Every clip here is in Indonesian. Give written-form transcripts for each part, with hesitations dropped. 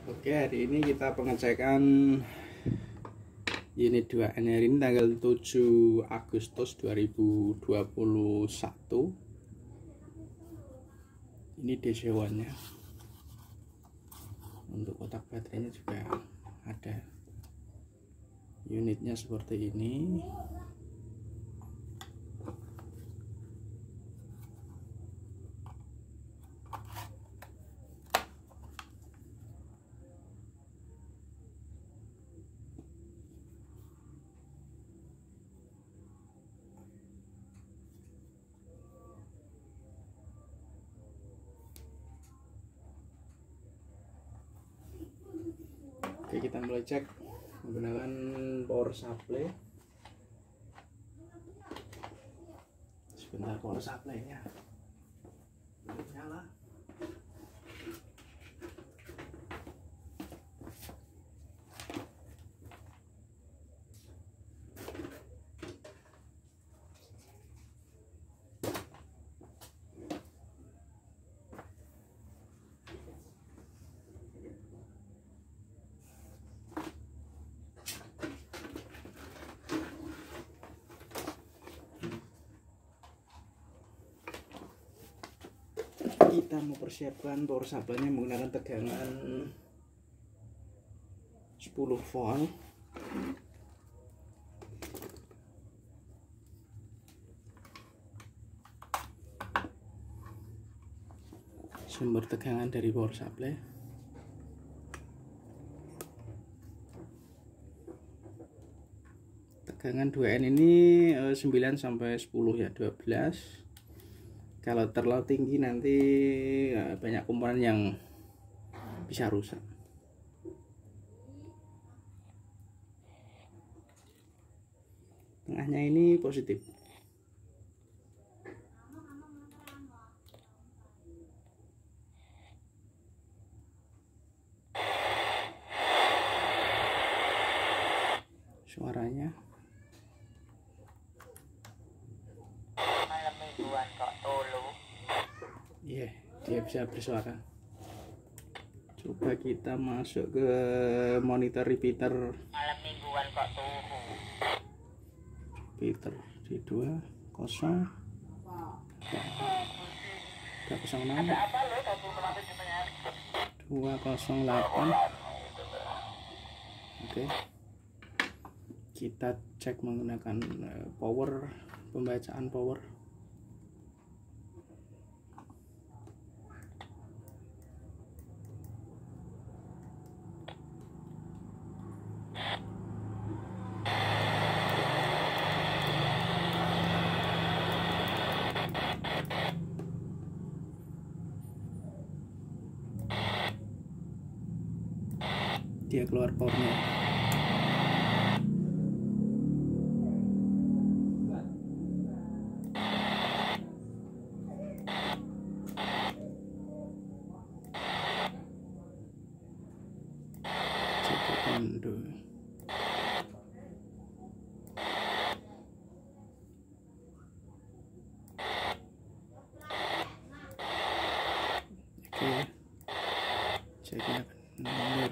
Oke, hari ini kita pengecekan unit 2N hari ini tanggal 7 Agustus 2021. Ini DC1 nya. Untuk kotak baterainya juga ada. Unitnya seperti ini. Oke, kita mulai cek menggunakan power supply. Sebentar, power supply-nya nyala. Kita mempersiapkan power supply-nya menggunakan tegangan 10 volt. Sumber tegangan dari power supply. Tegangan 2N ini 9 sampai 10 ya, 12. Kalau terlalu tinggi nanti banyak komponen yang bisa rusak. Tengahnya ini positif. Suaranya iya, dia bisa bersuara. Coba kita masuk ke monitor repeater. Malam mingguan kok turu. Repeater di 20 206. Ada apa lo tadi melatih ditanya? 208. Oke. Kita cek menggunakan power, pembacaan power. Dia keluar powernya. Cek dulu. Oke, ceknya nomor.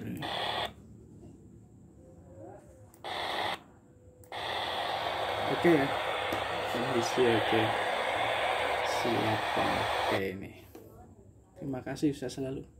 Oke ya, kondisi oke, siap pakai ini. Terima kasih, sukses selalu.